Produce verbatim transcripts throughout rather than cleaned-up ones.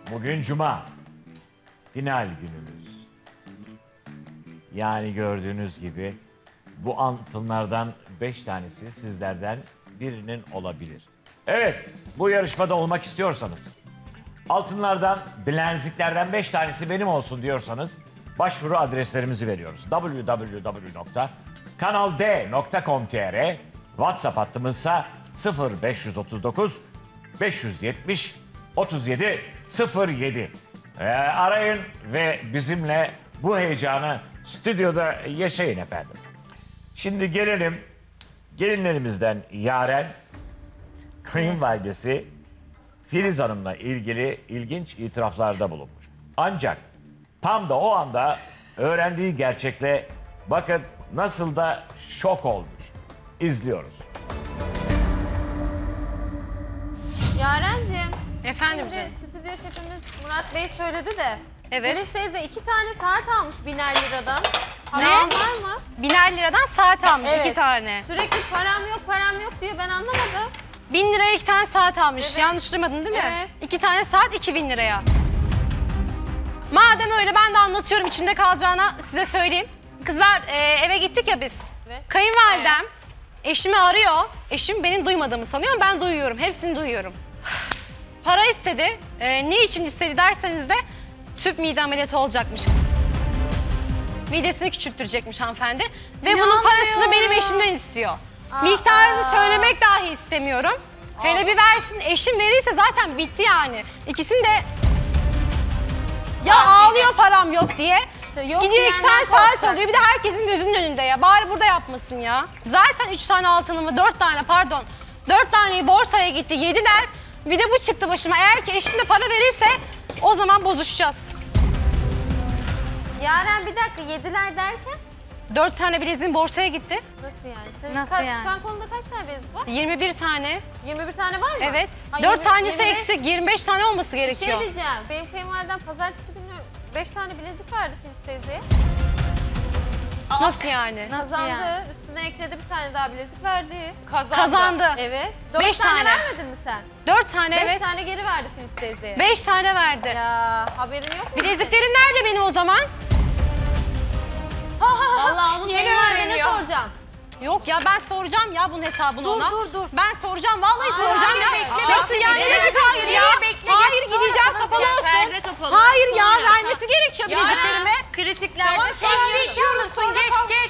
Bugün Cuma. Final günümüz. Yani gördüğünüz gibi bu altınlardan beş tanesi sizlerden birinin olabilir. Evet, bu yarışmada olmak istiyorsanız, altınlardan, bilenziklerden beş tanesi benim olsun diyorsanız başvuru adreslerimizi veriyoruz. double-u double-u double-u nokta kanal d nokta com nokta t r, WhatsApp hattımızsa sıfır beş otuz dokuz beş yetmiş otuz yedi sıfır yedi. Ee, arayın ve bizimle bu heyecanı stüdyoda yaşayın efendim. Şimdi gelelim gelinlerimizden Yaren, kayınvalidesi Filiz Hanım'la ilgili ilginç itiraflarda bulunmuş. Ancak tam da o anda öğrendiği gerçekle bakın nasıl da şok olmuş. İzliyoruz. Yarencim. Efendim Şimdi canım. stüdyo şefimiz Murat Bey söyledi de. Evet. Filiz teyze iki tane saat almış biner liradan. Ne? Paran var mı? Biner liradan saat almış Evet. iki tane. Sürekli param yok param yok diyor, ben anlamadım. Bin liraya iki tane saat almış. Evet. Yanlış duymadın değil mi? Evet. İki tane saat iki bin liraya. Madem öyle ben de anlatıyorum, içimde kalacağına size söyleyeyim. Kızlar e, eve gittik ya biz. Evet. Kayınvalidem eşimi arıyor. Eşim benim duymadığımı sanıyor ama ben duyuyorum. Hepsini duyuyorum. Para istedi. E, ne için istedi derseniz de tüp mide ameliyatı olacakmış. Midesini küçülttürecekmiş hanımefendi. Ve bunun parasını benim eşimden istiyor. Aa. Miktarını söylemek dahi istemiyorum. Hele bir versin, eşim verirse zaten bitti yani. İkisini de... Ya ağlıyor param yok diye. İşte yok Gidiyor iki diyenden tane saat korkacaksın. alıyor, bir de herkesin gözünün önünde ya. Bari burada yapmasın ya. Zaten üç tane altınımı, dört tane pardon. Dört taneyi borsaya gitti, yediler. Bir de bu çıktı başıma. Eğer ki eşim de para verirse o zaman bozuşacağız. Yaren bir dakika, yediler derken? Dört tane bileziğim borsaya gitti. Nasıl yani? Senin Nasıl ka- yani? Şu an kolunda kaç tane bilezik var? yirmi bir tane. yirmi bir tane var mı? Evet. Ha, Dört yirmi- tanesi yirmi beş eksik, yirmi beş tane olması Bir şey gerekiyor. diyeceğim. Benim kayınvalidem pazartesi günü beş tane bilezik verdi Filiz teyzeye. Nasıl yani? Kazandı. Üstüne ekledi, bir tane daha bilezik verdi. Kazandı. Kazandı. Evet. Dört Beş tane, tane. vermedin mi sen? Dört tane Beş evet. tane geri verdi Filiz teyzeye. Beş tane verdi. Ya haberin yok mu? Bileziklerim nerede benim o zaman? Vallahi onun kayınvalidene soracağım. Yok ya, ben soracağım ya bunun hesabını Dur, ona. dur, dur. Ben soracağım, vallahi Aa, soracağım ya. bekle, Nasıl bekle, yani? bekle, Ne demek bekle, hayır ya? bekle, Hayır, bekle, gideceğim, sonra kapalı ya, olsun. perde kapalı. Hayır ya, Sonra. vermesi gerekiyor bileziklerime. Kritiklerde Tamam, temizlik yapmışsın, geç geç.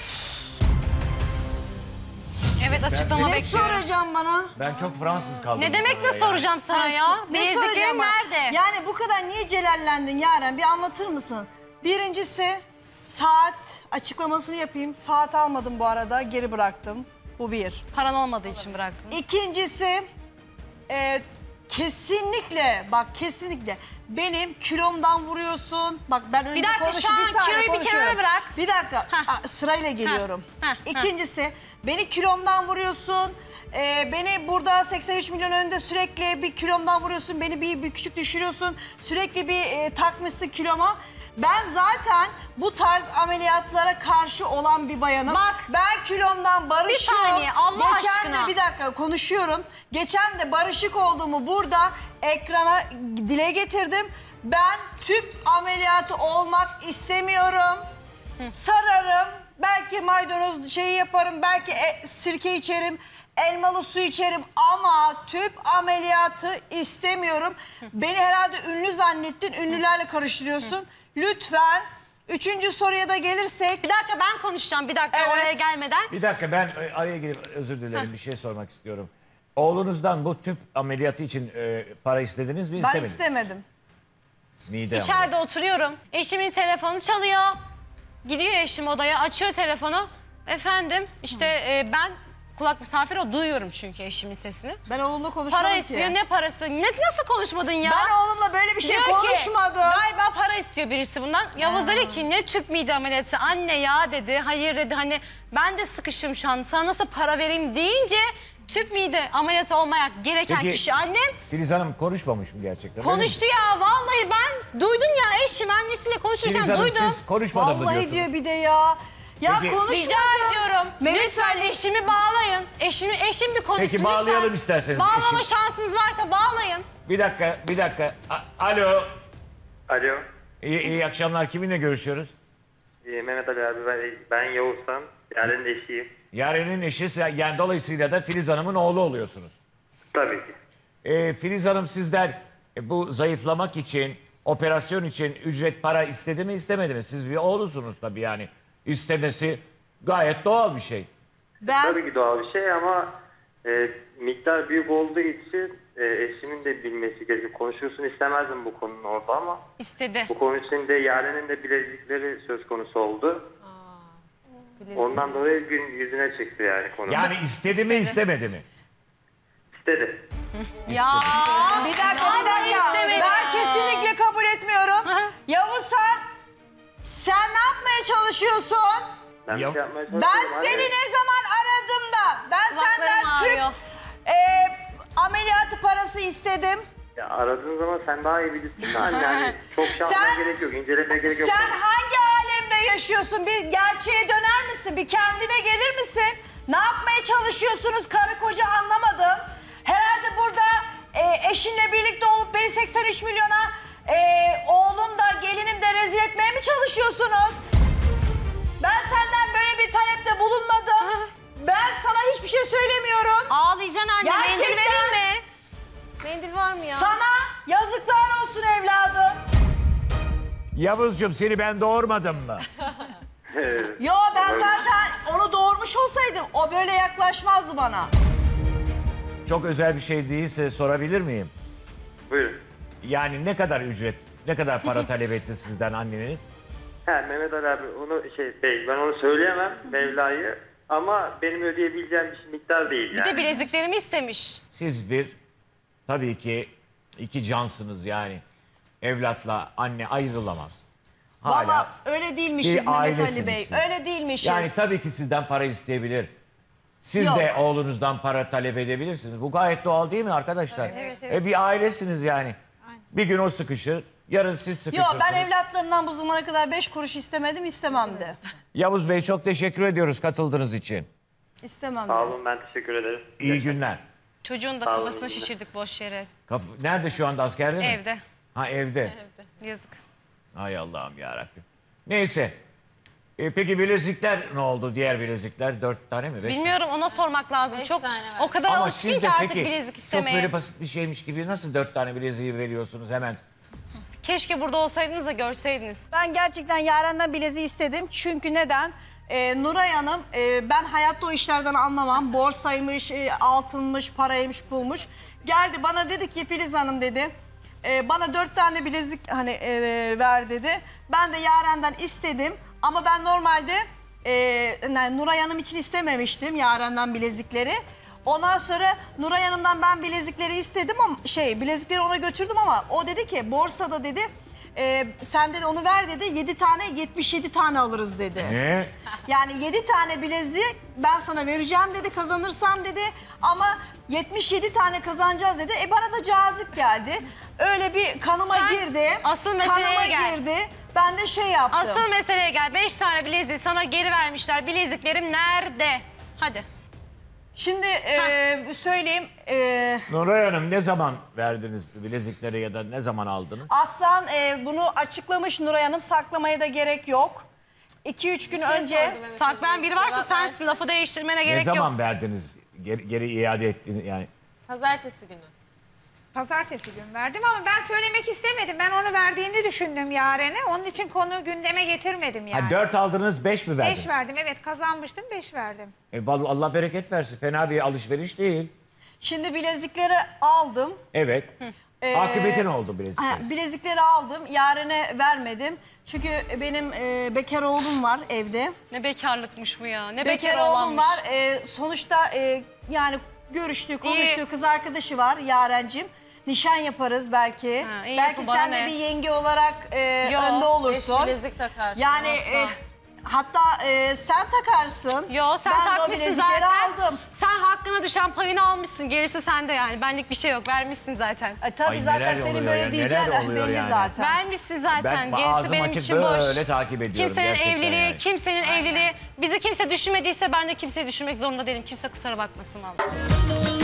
Evet, açıklama Ne bekliyorum. soracağım bana? Ben çok Fransız kaldım. Ne demek oraya ne ya. soracağım sana ya? Ne Bileziklerim soracağım bana? nerede? Yani bu kadar niye celallendin Yaren? Bir anlatır mısın? Birincisi saat açıklamasını yapayım. Saat almadım bu arada, geri bıraktım. Bu bir. Paran olmadığı için bıraktım. İkincisi e, kesinlikle bak kesinlikle benim kilomdan vuruyorsun. Bak ben önce dakika, konuş- şu an saniye kiloyu bir konuşuyorum. kenara bırak. Bir dakika Heh. a, sırayla geliyorum. Heh, heh, İkincisi beni kilomdan vuruyorsun. E, beni burada seksen üç milyon önünde sürekli bir kilomdan vuruyorsun. Beni bir, bir küçük düşürüyorsun. Sürekli bir e, takmışsın kiloma. Ben zaten bu tarz ameliyatlara karşı olan bir bayanım. Bak. Ben kilomdan barışıyorum. Bir saniye, Allah Geçen aşkına. de bir dakika konuşuyorum. Geçen de barışık olduğumu burada ekrana dile getirdim. Ben tüp ameliyatı olmak istemiyorum. Sararım. Belki maydanoz şeyi yaparım. Belki e, sirke içerim. Elmalı su içerim ama tüp ameliyatı istemiyorum. Beni herhalde ünlü zannettin. Ünlülerle karıştırıyorsun. Lütfen. Üçüncü soruya da gelirsek. Bir dakika, ben konuşacağım bir dakika Evet. oraya gelmeden. Bir dakika, ben e, araya girip özür dilerim, bir şey sormak istiyorum. Oğlunuzdan bu tüp ameliyatı için e, para istediniz mi, Ben istemediniz? istemedim. Mide İçeride ameliyatı. oturuyorum. Eşimin telefonu çalıyor. Gidiyor eşim odaya, açıyor telefonu. Efendim işte e, ben kulak misafir o, duyuyorum çünkü eşimin sesini. Ben oğlumla konuşmadım Para ki. istiyor, ne parası? Ne, nasıl konuşmadın ya? Ben oğlumla böyle bir şey Diyor ki, konuşmadım. galiba para istiyor birisi bundan. Yavuz dedi ki ne tüp mide ameliyatı? Anne ya dedi. Hayır dedi, hani ben de sıkıştım şu an. Sana nasıl para vereyim deyince tüp mide ameliyatı olmaya gereken Peki, kişi annem. Filiz Hanım konuşmamış mı gerçekten? öyle mi? Konuştu ya, vallahi ben duydum ya, eşim annesiyle konuşurken Filiz Hanım, duydum. siz konuşmadın mı Vallahi diyorsunuz? diyor bir de ya. Ya Peki- konuşmadım. Rica ediyorum. Mehmet lütfen Ali- eşimi bağlayın. Eşimi, eşim bir konuşsun Peki, lütfen. bağlayalım isterseniz Bağlama eşim. şansınız varsa bağlayın. Bir dakika, bir dakika. A- Alo, Alo. İyi, iyi akşamlar. Kiminle görüşüyoruz? Ee, Mehmet Ali abi, ben, ben Yavuz'dan. Yaren'in eşiyim. Yaren'in eşi, yani dolayısıyla da Filiz Hanım'ın oğlu oluyorsunuz. Tabii ki. Ee, Filiz Hanım sizden e, bu zayıflamak için, operasyon için ücret para istedi mi istemedi mi? Siz bir oğlusunuz tabii yani. İstemesi gayet doğal bir şey. Ben Tabii ki doğal bir şey ama e, miktar büyük olduğu için e, eşimin de bilmesi gerekiyor. Konuşulsun istemezdim bu konunun orada ama İstedi. bu konu içinde Yaren'in de bilezikleri söz konusu oldu. Ondan dolayı gün yüzüne çıktı yani konu. Yani istedi mi istemedi mi? İstedi. Ya. bir dakika bir Vallahi dakika. istemedim. Ben kesinlikle kabul etmiyorum. Yavuz sen sen ne yapmaya çalışıyorsun? Ben Yok. bir şey yapmaya Ben çalışıyorum. seni Hani- ne zaman aradım da ben Kulaklarım senden tüp ağrıyor. e, ameliyatı parası istedim. Ya aradığın zaman sen daha iyi bilirsin de anne. Yani çok şey yapmaya Sen- gerek yok. İncelemeye gerek yok. Sen hangi alemde yaşıyorsun? Bir gerçeğe döner misin? Bir kendine gelir misin? Ne yapmaya çalışıyorsunuz karı koca anlamadım. Herhalde burada e, eşinle birlikte olup beni seksen üç milyona e, oğlum da gelinim de rezil etmeye mi çalışıyorsunuz? Ben senden böyle bir talepte bulunmadım. Ben sana hiçbir şey söylemiyorum. Ağlayacaksın anne. Mendil Gerçekten. verir mi? Mendil var mı ya? Sana yazıklar olsun evladım. Yavuzcuğum seni ben doğurmadım mı? Yo ben zaten onu doğurmuş olsaydım o böyle yaklaşmazdı bana. Çok özel bir şey değilse sorabilir miyim? Buyurun. Yani ne kadar ücret, ne kadar para talep etti sizden anneniz? He Mehmet Ali abi onu şey değil, ben onu söyleyemem Mevla'yı ama benim ödeyebileceğim bir miktar değil Bir de yani. bileziklerimi istemiş. Siz bir, tabii ki iki cansınız yani. Evlatla anne ayrılamaz. Valla öyle değilmişiz bir Mehmet Ali ailesiniz Bey. siz. Öyle değilmişiz. Yani tabii ki sizden para isteyebilir. Siz Yok. de oğlunuzdan para talep edebilirsiniz. Bu gayet doğal değil mi arkadaşlar? Evet, evet. E bir ailesiniz yani. Bir gün o sıkışır, yarın siz Yok sıkışırsınız. ben evlatlarımdan bu zamana kadar beş kuruş istemedim istemem de. Yavuz Bey çok teşekkür ediyoruz katıldığınız için. İstemem Sağ de. olun, ben teşekkür ederim. İyi günler. Çocuğun da Sağ olun. kafasını şişirdik boş yere. Kaf- Nerede şu anda, askerde mi? Evde. Ha evde. Yazık. Hay Allah'ım yarabbim. Neyse. E, peki bilezikler ne oldu? Diğer bilezikler dört tane mi? Beş Bilmiyorum, ona sormak lazım. Beş Çok tane var. o kadar Ama alışkın siz ki de artık peki bilezik çok istemeye. böyle basit bir şeymiş gibi nasıl dört tane bileziği veriyorsunuz hemen? Keşke burada olsaydınız da görseydiniz. Ben gerçekten Yaren'den bileziği istedim. Çünkü neden? Ee, Nuray Hanım, e, ben hayatta o işlerden anlamam. Borsaymış, e, altınmış, paraymış, pulmuş. Geldi bana dedi ki Filiz Hanım dedi. e, bana dört tane bilezik hani e, ver dedi. Ben de Yaren'den istedim. Ama ben normalde e, yani Nuray Hanım için istememiştim Yaren'den bilezikleri. Ondan sonra Nuray Hanım'dan ben bilezikleri istedim ama şey bilezikleri ona götürdüm ama o dedi ki borsada dedi e, sen dedi onu ver dedi yedi tane yetmiş yedi tane alırız dedi. Ne? Yani yedi tane bileziği ben sana vereceğim dedi kazanırsam dedi ama yetmiş yedi tane kazanacağız dedi. E bana da cazip geldi. Öyle bir kanıma Sen girdi. asıl meseleye kanıma gel. girdi. Ben de şey yaptım. Asıl meseleye gel. Beş tane bileziği sana geri vermişler. Bileziklerim nerede? Hadi. Şimdi e, söyleyeyim. E, Nuray Hanım ne zaman verdiniz bilezikleri ya da ne zaman aldınız? Aslan e, bunu açıklamış Nuray Hanım. Saklamaya da gerek yok. iki üç gün Bir şey önce... sordum, evet, Saklayan biri varsa Cevap sen versin. lafı değiştirmene Ne gerek zaman yok. verdiniz? Geri, geri iade ettiniz yani. Pazartesi günü. Pazartesi gün verdim ama ben söylemek istemedim. Ben onu verdiğini düşündüm Yaren'e. Onun için konu gündeme getirmedim yani. Ha, dört aldınız, beş mi verdiniz? Beş verdim, evet, kazanmıştım, beş verdim. E, vallahi Allah bereket versin. Fena bir alışveriş değil. Şimdi bilezikleri aldım. Evet. Ee, Akıbeti ne oldu bileziklerin? Ha, bilezikleri aldım. Yaren'e vermedim. Çünkü benim e, bekar oğlum var evde. Ne bekarlıkmış bu ya. Ne Bekar, bekar oğlum oğlanmış. var. E, sonuçta e, yani görüştüğü, konuştuğu İyi. kız arkadaşı var Yaren'cim. Nişan yaparız belki. Ha, iyi belki yapın, bana sen de ne? bir yenge olarak e, Yo, önde Beş olursun. bilezik takarsın. Yani asla. e, hatta e, sen takarsın. Yo sen ben de o takmışsın bilezikleri zaten. aldım. Sen hakkına düşen payını almışsın. Gerisi sende yani. Benlik bir şey yok. Vermişsin zaten. E, tabii Ay, zaten neler senin oluyor böyle ya, diyeceğin neler oluyor belli yani. zaten. Vermişsin zaten. Ben Gerisi ağzım benim açık için boş. böyle takip ediyorum Kimsenin gerçekten evliliği, yani. kimsenin evliliği. Bizi kimse düşünmediyse ben de kimseyi düşünmek zorunda değilim. Kimse kusura bakmasın vallahi.